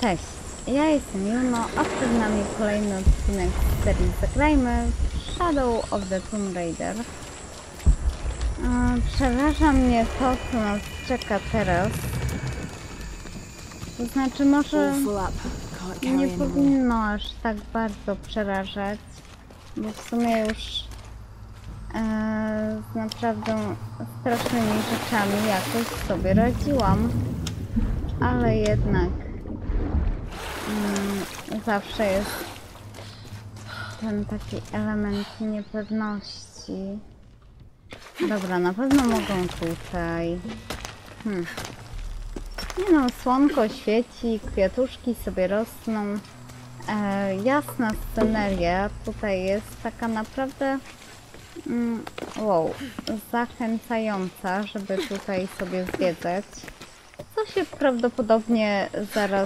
Cześć, ja jestem Juno, a przed nami kolejny odcinek z serii Zagrajmy w Shadow of the Tomb Raider. Przeraża mnie to, co nas czeka teraz. To znaczy, może nie powinno aż tak bardzo przerażać, bo w sumie już z naprawdę strasznymi rzeczami jakoś sobie radziłam, ale jednak zawsze jest ten taki element niepewności. Dobra, na pewno mogą tutaj. Nie no, słonko świeci, kwiatuszki sobie rosną. Jasna sceneria tutaj jest taka naprawdę wow, zachęcająca, żeby tutaj sobie zwiedzać. Co się prawdopodobnie zaraz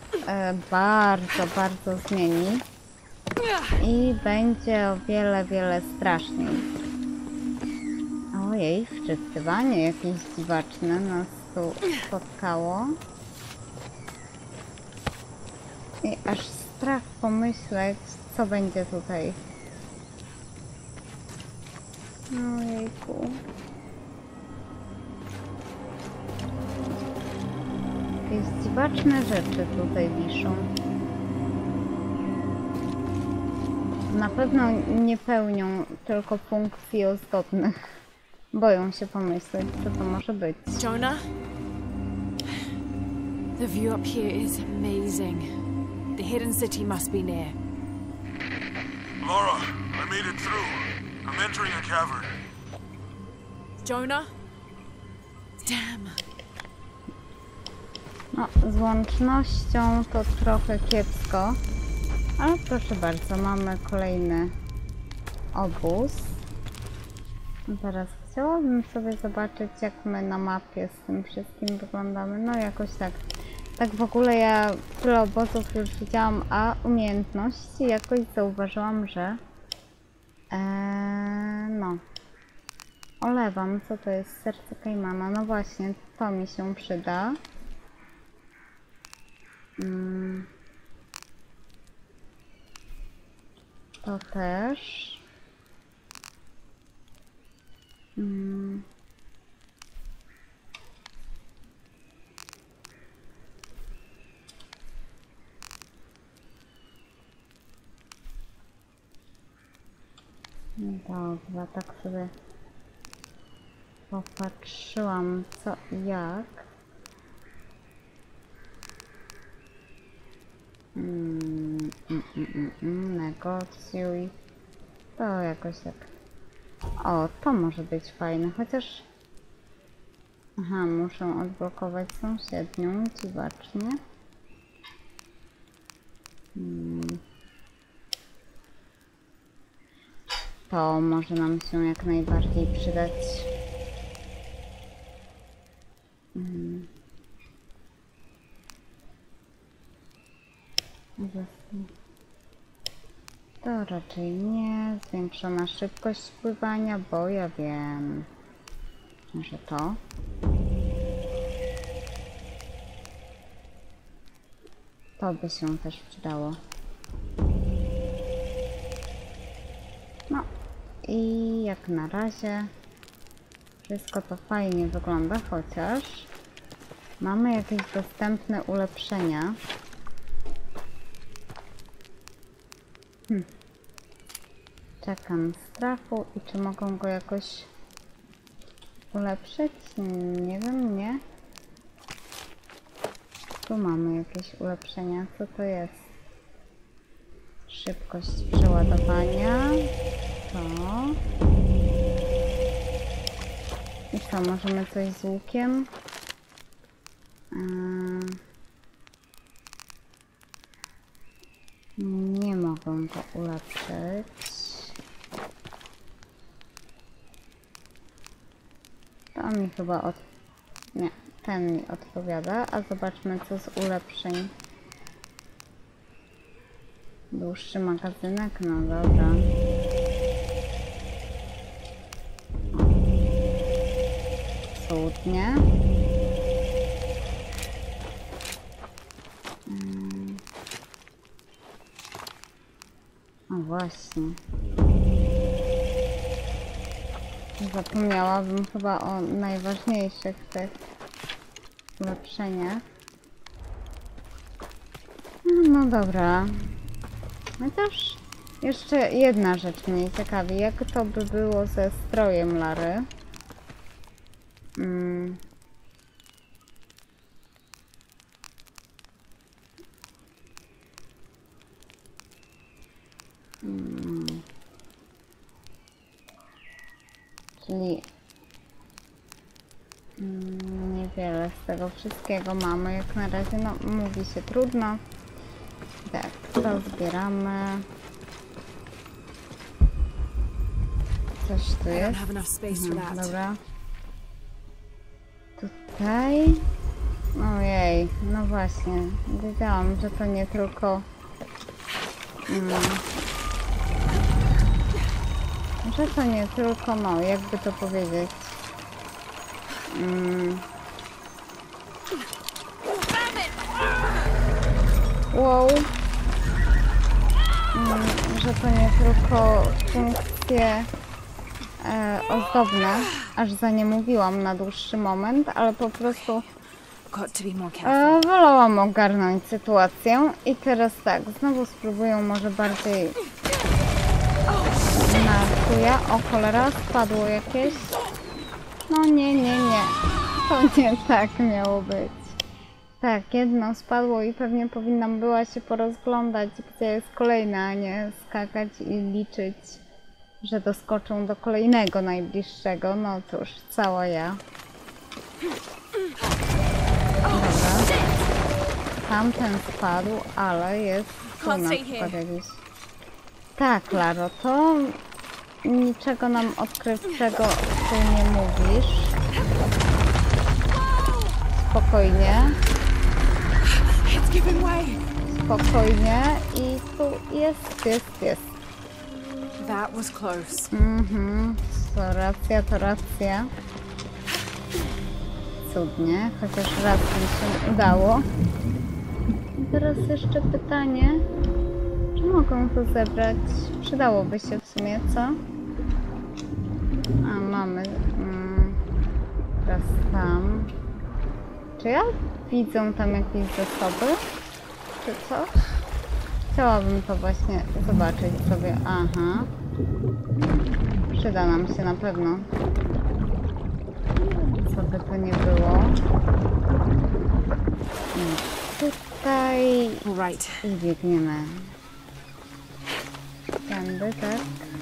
bardzo zmieni i będzie o wiele straszniej. Ojej, wczytywanie jakieś dziwaczne nas tu spotkało. I aż strach pomyśleć, co będzie tutaj. Ojejku. Jakieś dziwaczne rzeczy tutaj wiszą. Na pewno nie pełnią tylko funkcji ozdobnych. Boją się pomyśleć, co to może być. Jonah? The view up here is amazing. The hidden city must be near. Laura, I made it through. I'm entering a cavern. Jonah? Damn. No, z łącznością to trochę kiepsko, ale proszę bardzo, mamy kolejny obóz. Teraz chciałabym sobie zobaczyć, jak my na mapie z tym wszystkim wyglądamy. No jakoś tak. Tak w ogóle ja tyle obozów już widziałam, a umiejętności jakoś zauważyłam, że no olewam. Co to jest? Serce Kajmana. No właśnie, to mi się przyda. To też. Dobra, tak sobie popatrzyłam co i jak. Negocjuj. To jakoś tak. O, to może być fajne, chociaż... Aha, muszę odblokować sąsiednią, dziwacznie. To może nam się jak najbardziej przydać. To raczej nie. Zwiększona szybkość pływania, bo ja wiem, że to. To by się też przydało. No i jak na razie wszystko to fajnie wygląda, chociaż mamy jakieś dostępne ulepszenia. Czekam strachu i czy mogą go jakoś ulepszyć? Nie wiem, nie. Tu mamy jakieś ulepszenia. Co to jest? Szybkość przeładowania. To. I co, możemy coś z łukiem? Nie mogę go ulepszyć. To mi chyba nie, ten mi odpowiada, a zobaczmy co z ulepszeń. Dłuższy magazynek, no dobra. Cudnie. O właśnie. Zapomniałabym chyba o najważniejszych tych ulepszeniach. No dobra. Chociaż jeszcze jedna rzecz mnie ciekawi. Jak to by było ze strojem Lary? Czyli niewiele z tego wszystkiego mamy. Jak na razie, no mówi się trudno. Tak, to zbieramy. Coś tu I don't jest. have enough space for that. Dobra. Tutaj. Ojej, no właśnie. Wiedziałam, że to nie tylko... że to nie tylko, no, jakby to powiedzieć. Wow. Że to nie tylko funkcje ozdobne, aż za nie mówiłam na dłuższy moment, ale po prostu Got to be more careful. wolałam ogarnąć sytuację i teraz tak, znowu spróbuję może bardziej na chuja. O cholera, spadło jakieś. No nie. To nie tak miało być. Tak, jedno spadło i pewnie powinnam była się porozglądać, gdzie jest kolejne, a nie skakać i liczyć, że doskoczą do kolejnego najbliższego. No cóż, cała ja. Dobra. Tamten spadł, ale jest tu na przykład jakiś. Tak, Laro, to niczego nam odkrywczego tu nie mówisz. Spokojnie. Spokojnie. I tu jest. That was close. To racja. Cudnie, chociaż raz mi się udało. I teraz jeszcze pytanie, czy mogę to zebrać? Przydałoby się w sumie, co? A, mamy... teraz tam. Czy ja widzę tam jakieś zasoby? Czy coś? Chciałabym to właśnie zobaczyć sobie. Aha. Przyda nam się na pewno. Co by to nie było. I tutaj... Right. I biegniemy. Tędy, tak?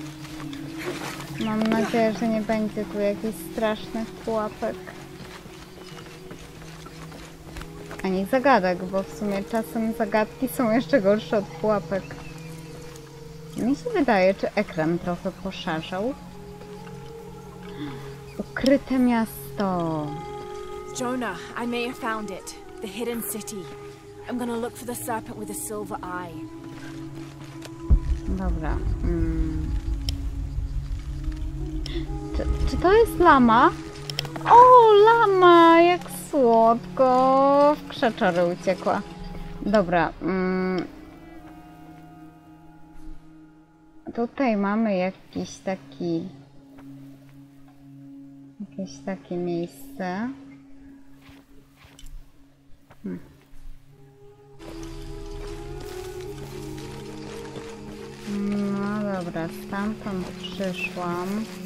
Mam nadzieję, że nie będzie tu jakichś strasznych pułapek. Ani zagadek, bo w sumie czasem zagadki są jeszcze gorsze od pułapek. Mi się wydaje, czy ekran trochę poszarzał. Ukryte miasto. Jonah, I may have found it. The hidden city. I'm gonna look for the serpent with a silver eye. Dobra. Czy to jest lama? O, lama! Jak słodko! W krzaczory uciekła. Dobra. Tutaj mamy jakieś takie miejsce. No dobra, stamtąd przyszłam.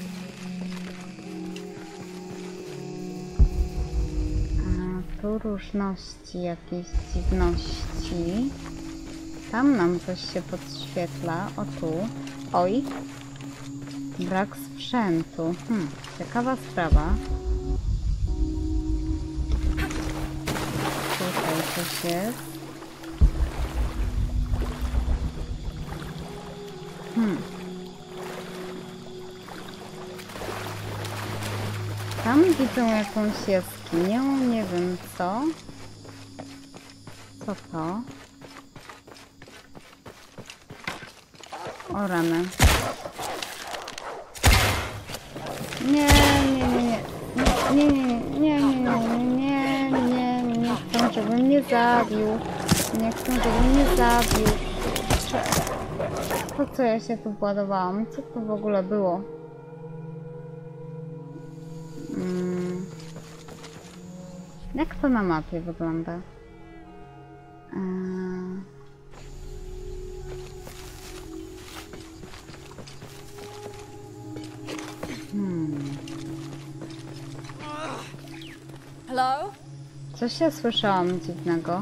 A tu różności, jakieś dziwności. Tam nam coś się podświetla. O tu. Oj. Brak sprzętu. Ciekawa sprawa. Tutaj coś jest. Tam widzę jakąś jaskinię, nie wiem co. Co to? O rany. Nie chcę, żeby mnie zabił. Nie chcę, żeby mnie zabił. Po co ja się tu władowałam? Co to w ogóle było? Jak to na mapie wygląda? Hello? Coś ja słyszałam dziwnego.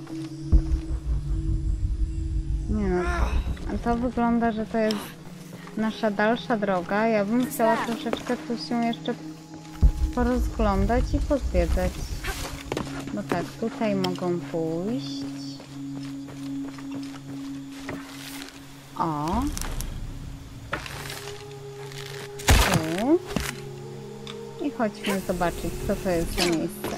Nie no, to wygląda, że to jest nasza dalsza droga. Ja bym chciała troszeczkę tu się jeszcze porozglądać i pozwiedzać. Bo tak, tutaj mogą pójść. O. Tu. I chodźmy zobaczyć, co to jest za miejsce.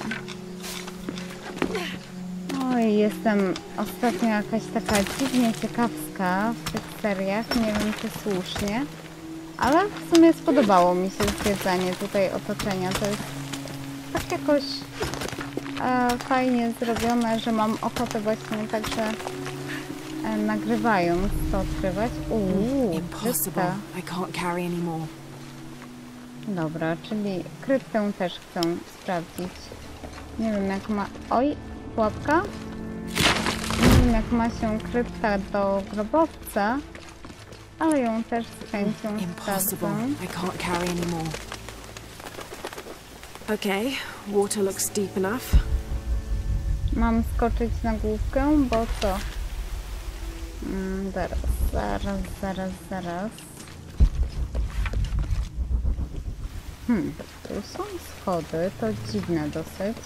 Oj, jestem ostatnio jakaś taka dziwnie ciekawska w tych seriach. Nie wiem, czy słusznie. Ale w sumie spodobało mi się zwiedzanie tutaj otoczenia. To jest tak jakoś fajnie zrobione, że mam ochotę właśnie także nagrywając to odkrywać. Impossible. I can't carry anymore. Dobra, czyli kryptę też chcę sprawdzić. Nie wiem jak ma... Oj, pułapka? Nie wiem jak ma się krypta do grobowca, ale ją też z chęcią Impossible. sprawdzę. I can't carry anymore. Okay, water looks deep enough. Mam skoczyć na główkę, bo co? Zaraz. Tu są schody, to dziwne dosyć.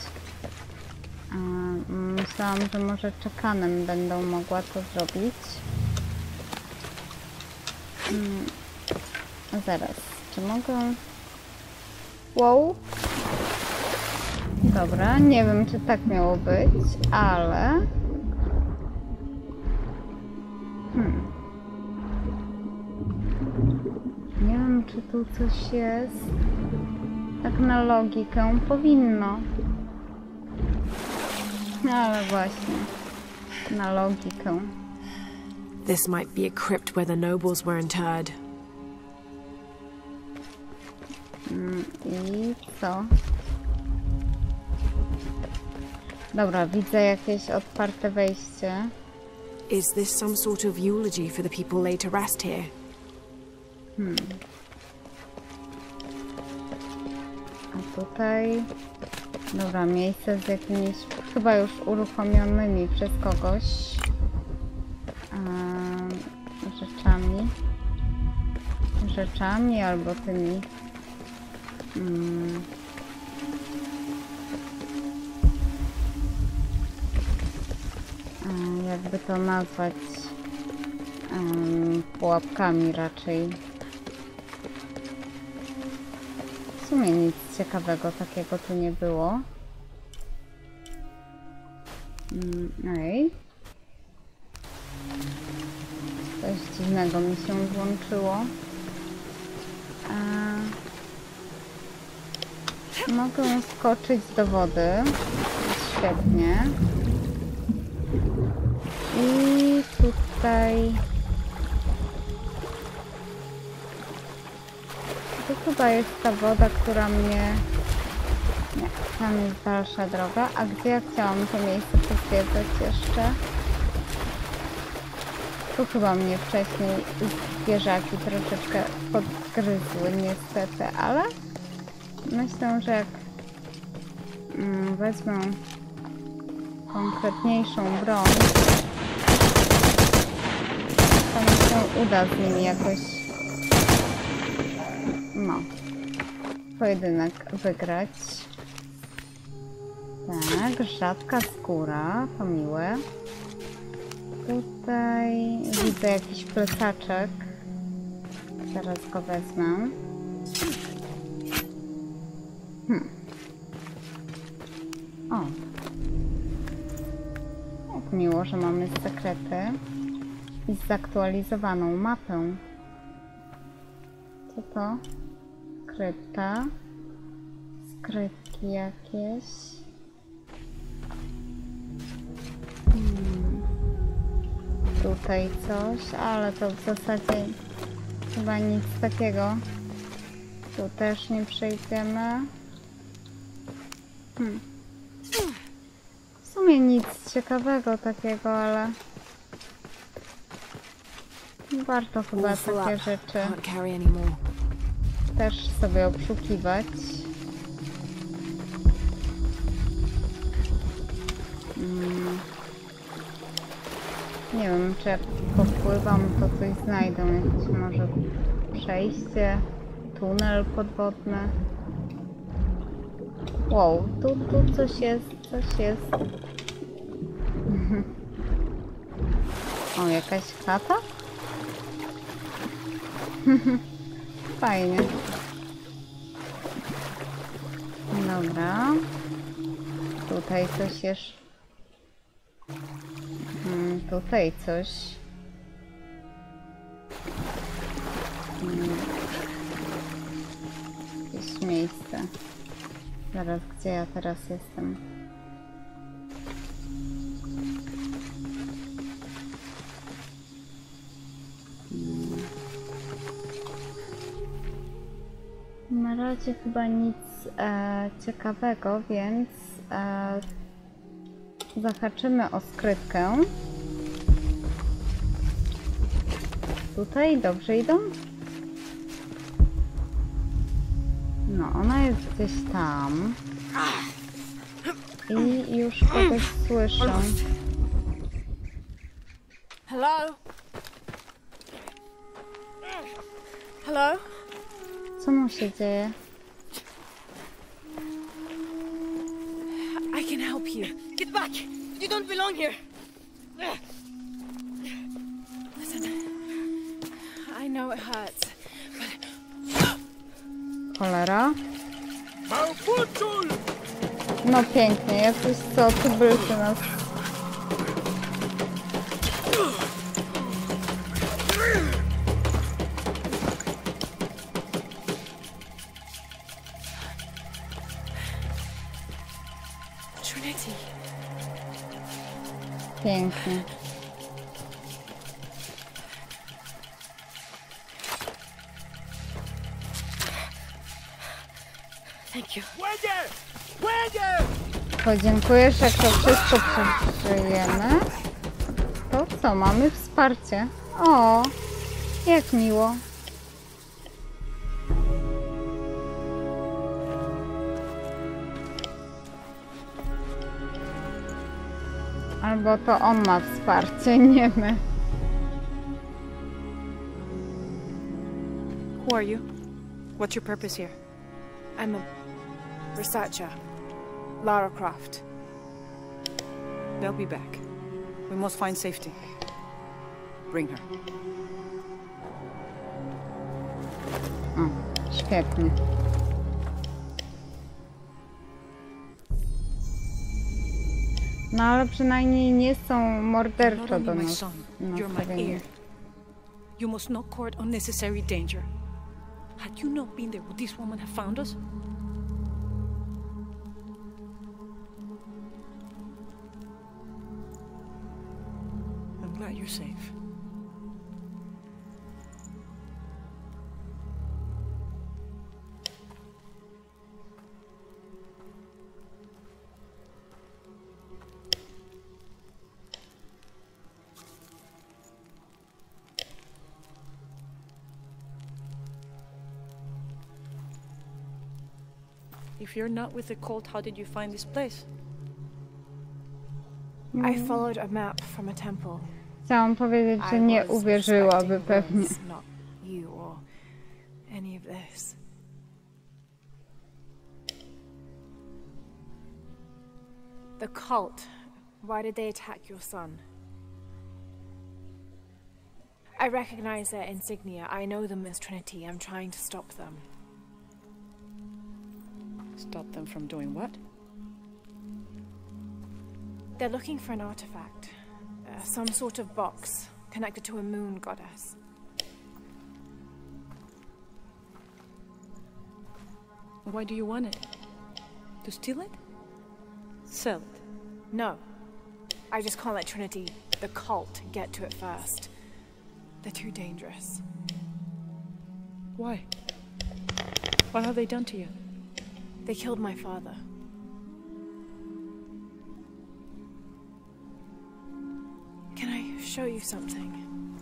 Myślałam, że może czekanem będą mogła to zrobić. Zaraz, czy mogę... Wow! Dobra, nie wiem, czy tak miało być, ale... Nie wiem, czy tu coś jest. Tak na logikę powinno. Ale właśnie, na logikę. This might be a crypt where the nobles were interred. I co? Dobra, widzę jakieś otwarte wejście. Is this some sort of eulogy for the people laid to rest here? A tutaj... Dobra, miejsce z jakimiś chyba już uruchomionymi przez kogoś rzeczami albo tymi jakby to nazwać, pułapkami raczej. W sumie nic ciekawego takiego tu nie było. Ej. Coś dziwnego mi się włączyło. Mogę skoczyć do wody. Świetnie. I tutaj... To chyba jest ta woda, która mnie... Nie, tam jest dalsza droga. A gdzie ja chciałam to miejsce pozwiedzać jeszcze? Tu chyba mnie wcześniej zwierzaki troszeczkę podgryzły niestety, ale myślę, że jak wezmę konkretniejszą broń, to mi się uda z nimi jakoś pojedynek wygrać. Tak, rzadka skóra, to miłe. Tutaj widzę jakiś plecaczek. Zaraz go wezmę. O. Jak miło, że mamy sekrety. I zaktualizowaną mapę. Co to? Skrypta. Skrytki jakieś. Tutaj coś, ale to w zasadzie chyba nic takiego. Tu też nie przejdziemy. W sumie nic ciekawego takiego, ale warto chyba All full takie up. rzeczy Can't carry any more. też sobie obszukiwać. Nie wiem, czy jak popływam, to coś znajdę. Jakieś może przejście, tunel podwodny. Wow, tu coś jest, coś jest. O, jakaś chata? Fajnie. Dobra. Tutaj coś jeszcze. Tutaj coś. Jakieś miejsce. Zaraz, gdzie ja teraz jestem? Na razie chyba nic ciekawego, więc zahaczymy o skrytkę. Tutaj dobrze idą? No, ona jest gdzieś tam. I już kogoś słyszę. Hello? Hello? Co mu się dzieje? I can help you. Get back! You don't belong here! Listen, I know it hurts, Cholera. No pięknie, jakoś co, tubylcy nas... Trinity. Pięknie. Thank you. Podziękujesz, jak to wszystko przeżyjemy. To co, mamy wsparcie. O, jak miło. Albo to on ma wsparcie, nie my. Who are you? What's your purpose here? I'm a researcher. Lara Croft. They'll be back. We must find safety. Bring her. O, świetnie. No ale przynajmniej nie są Not morderczo only do my nas son, you're my nastawieni. heir. You must not court unnecessary danger. Had you not been there, would this woman have found us? I'm glad you're safe. If you're not with the cult, how did you find this place? I followed a map from a temple. Chciałam powiedzieć, że I nie was uwierzyłaby expecting pewnie. this, not you or any of this. The cult. Why did they attack your son? I recognize their insignia. I know them as Trinity. I'm trying to stop them. Stop them from doing what? They're looking for an artifact. Some sort of box connected to a moon goddess. Why do you want it? To steal it? Sell it? No. I just can't let Trinity the cult get to it first. They're too dangerous. Why? What have they done to you? They killed my father. Can I show you something?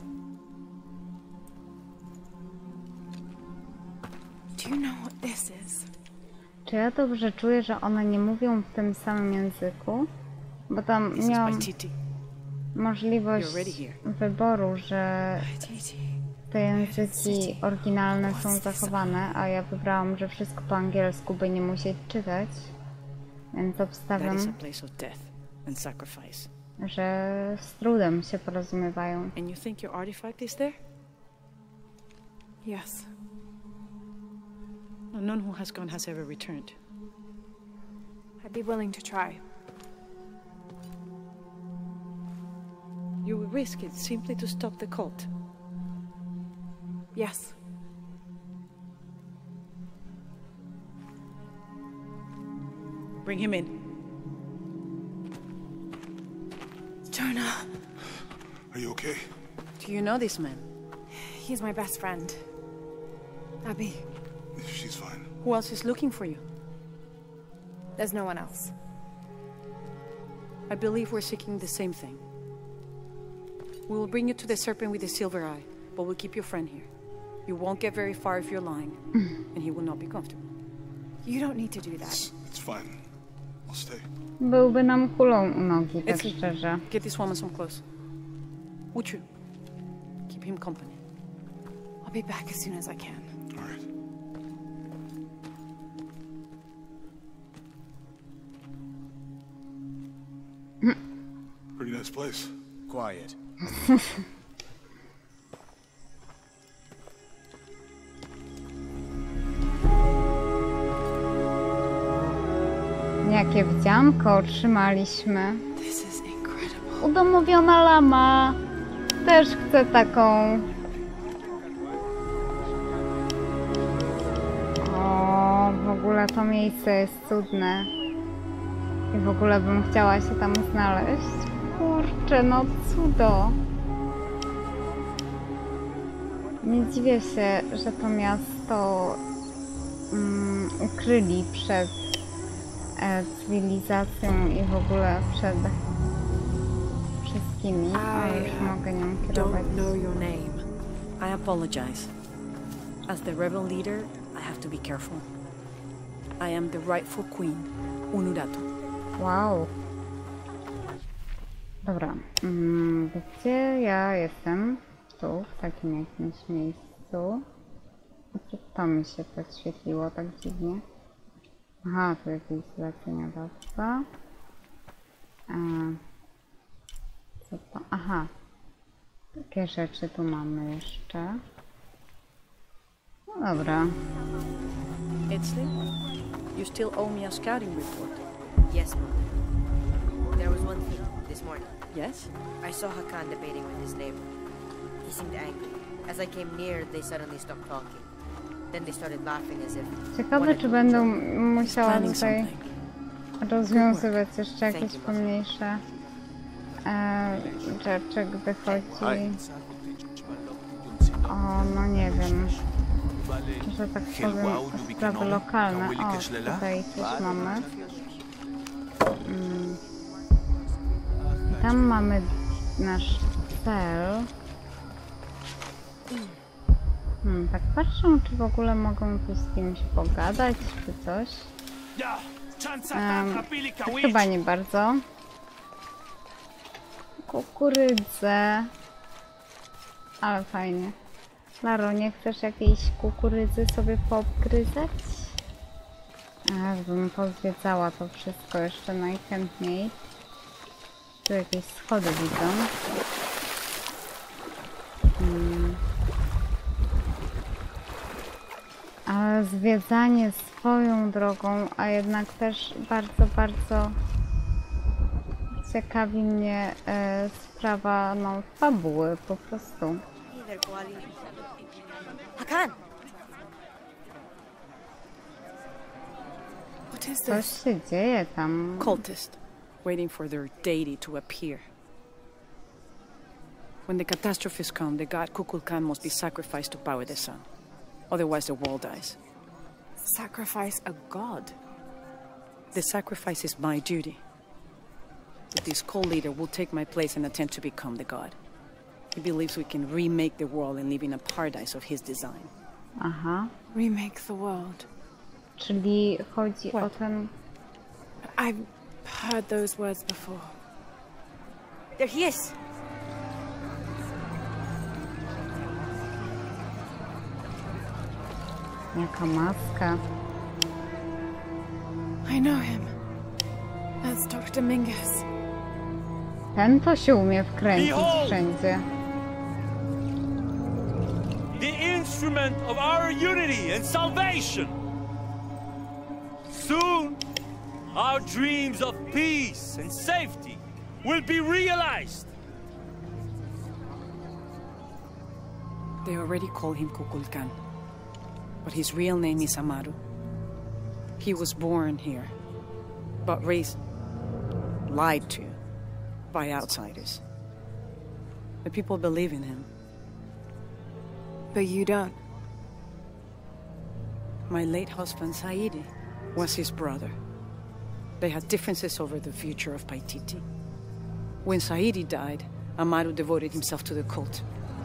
Do you know what this is? Czy ja dobrze czuję, że one nie mówią w tym samym języku? Bo tam This is miałam Paititi. możliwość You're already here. wyboru, że Titi. te języki oryginalne są zachowane, a ja wybrałam, że wszystko po angielsku, by nie musieć czytać. Więc That obstawiam, is a place of death and sacrifice. że z trudem się porozumiewają. And you think your artifact is there? Yes. No, none who has gone has ever returned. I'd be willing to try. You would risk it simply to stop the cult. Yes. Bring him in. Jonah. Are you okay? Do you know this man? He's my best friend. Abby, She's fine. Who else is looking for you? there's no one else. I believe we're seeking the same thing. We will bring you to the serpent with the silver eye, but we'll keep your friend here. You won't get very far if you're lying, and he will not be comfortable. You don't need to do that. It's fine. I'll stay. Byłby nam kulą u nogi, tak It's- szczerze. Get this woman some clothes. Uchu, keep him company. I'll be back as soon as I can. All right. Pretty nice place. Quiet. Jakie wdzianko otrzymaliśmy. This is incredible. Udomowiona lama. Też chcę taką. O, w ogóle to miejsce jest cudne. I w ogóle bym chciała się tam znaleźć. Kurczę, no cudo. Nie dziwię się, że to miasto ukryli przed cywilizacją i w ogóle przed wszystkimi. A już mogę nią kierować. Don't know your name. I apologize. As the rebel leader, I have to be careful. I am the rightful queen, Unuratu. Wow. Dobra. Gdzie ja jestem? Tu, w takim jakimś miejscu. To mi się podświetliło tak dziwnie. Aha, tu jakieś zleceniodawca. Co to? Aha. Takie rzeczy tu mamy jeszcze. No dobra. Etzli, you still owe me a scouting report. Yes, Mom. There was one thing this morning. Yes? I saw Hakan debating with his neighbor. He seemed angry. As I came near, they suddenly stopped talking. Then they started laughing as if... Ciekawe, czy będę musiała Planning tutaj something. rozwiązywać jeszcze jakieś pomniejsze rzeczy, gdy chodzi o, no nie wiem, że tak powiem, o sprawy lokalne. O, tutaj coś mamy. Tam mamy nasz cel. Tak patrzę, czy w ogóle mogą tu z kimś pogadać, czy coś. Chyba nie bardzo. Kukurydze. Ale fajnie. Laro, nie chcesz jakiejś kukurydzy sobie poobgryzać? Bym pozwiedzała to wszystko jeszcze najchętniej. Tu jakieś schody widzę. Ale zwiedzanie swoją drogą, a jednak też bardzo, bardzo ciekawi mnie sprawa, no, fabuły po prostu. Hey there, Kuali. Hakan! What is Coś this? się dzieje tam. Cultist, waiting for their deity to appear. When the catastrophes come, the god Kukulkan must be sacrificed to power the sun. Otherwise the world dies. Sacrifice a god? The sacrifice is my duty. But this cult leader will take my place and attempt to become the god. He believes we can remake the world and live in a paradise of his design. Aha. Remake the world. Czyli chodzi o What? ten... I've heard those words before. There he is! Jaka maska. I know him. That's Dr. Dominguez. Ten to się umie wkręcić Behold! wszędzie. The instrument of our unity and salvation. Soon, our dreams of peace and safety will be realized. They already call him Kukulkan. But his real name is Amaru. He was born here, but raised, lied to, by outsiders. The people believe in him. But you don't. My late husband, Saidi, was his brother. They had differences over the future of Paititi. When Saidi died, Amaru devoted himself to the cult.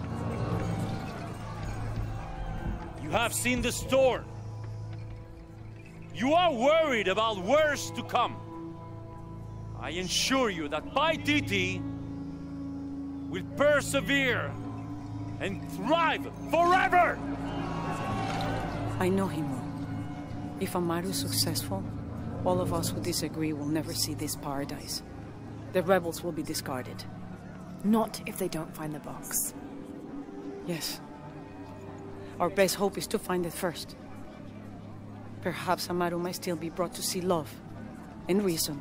You have seen the storm. You are worried about worse to come. I assure you that Paititi will persevere and thrive forever! I know him well. If Amaru is successful, all of us who disagree will never see this paradise. The rebels will be discarded. Not if they don't find the box. Yes. Our best hope is to find it first. Perhaps Amaru might still be brought to see love and reason.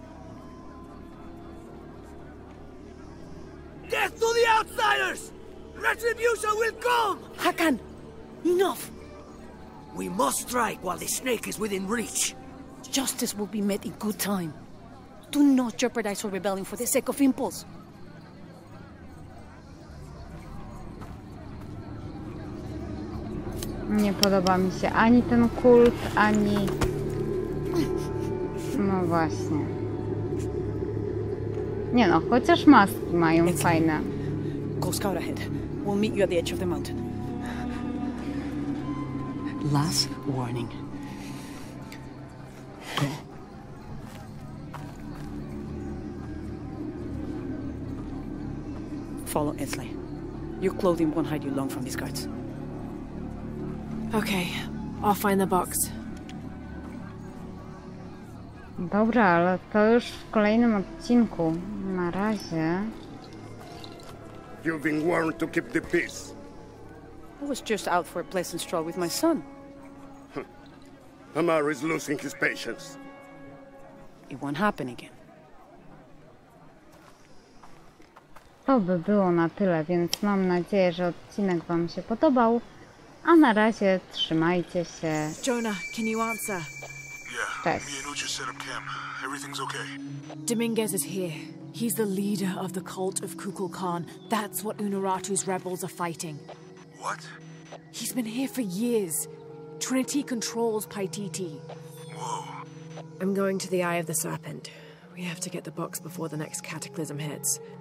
Death to the outsiders! Retribution will come! Hakan! Enough! We must strike while the snake is within reach. Justice will be met in good time. Do not jeopardize our rebellion for the sake of impulse. Nie podoba mi się ani ten kult, ani... No właśnie. Nie no, chociaż maski mają fajne. Go scout ahead. We'll meet you at the edge of the mountain. Last warning. Go. Follow Esley. Your clothing won't hide you long from these guards. Okay, I'll find the box. Dobra, ale to już w kolejnym odcinku. Na razie. You've been warned to keep the peace. I was just out for a pleasant stroll with my son. Amaru is losing his patience. It won't happen again. To by było na tyle, więc mam nadzieję, że odcinek wam się podobał. A na razie trzymajcie się. Jonah, can you answer? Yeah, Cześć. me and Ucha set up camp. Everything's okay. Dominguez is here. He's the leader of the cult of Kukulkan. That's what Unuratu's rebels are fighting. What? He's been here for years. Trinity controls Paititi. Whoa. I'm going to the Eye of the Serpent. We have to get the box before the next cataclysm hits.